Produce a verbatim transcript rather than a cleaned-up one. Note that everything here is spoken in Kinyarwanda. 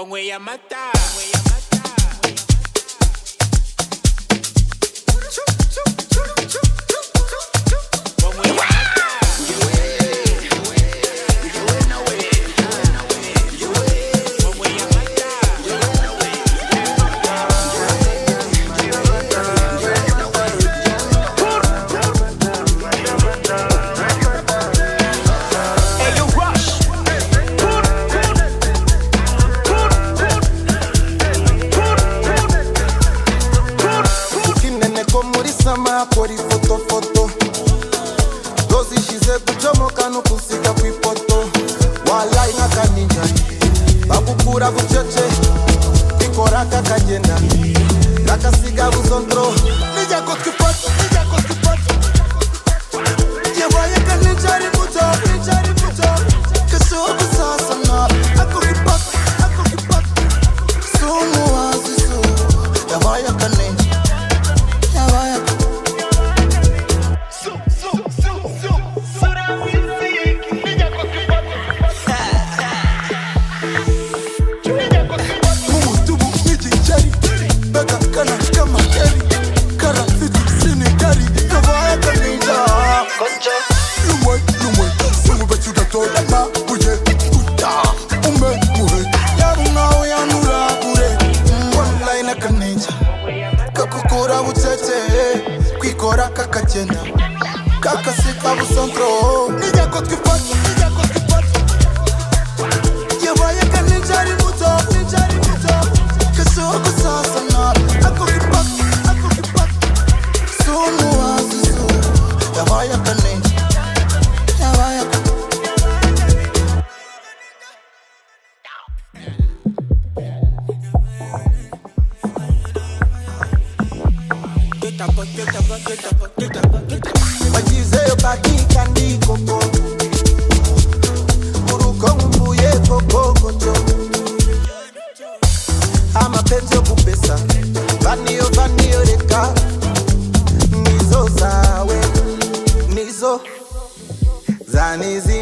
Wanyweye amata. Kori foto foto dozi shize kuchomoka no kusika kwipoto walai ngakaninja bakukura bucheche ikora kakagenda kakasiga buzontro nija kokipoto nija kokipoto yewaye kaninja rimuto ninja rimuto kasubu sasa na akokipoto akokipoto sumu wazisu yewaye kaninja yewaye kakagenda kakasika busontro nija kokipoto nija kokipoto yewaye kaninja rimuto ninja rimuto kasuku sasa na akokipoto akokipoto sumu wazisu yewaye kaninja yewaye Majize baki kandi koko Uruko mbuye koko kocho Ama penzi kupesa Vanio vanio reka Nizo zawe Nizo Zanizi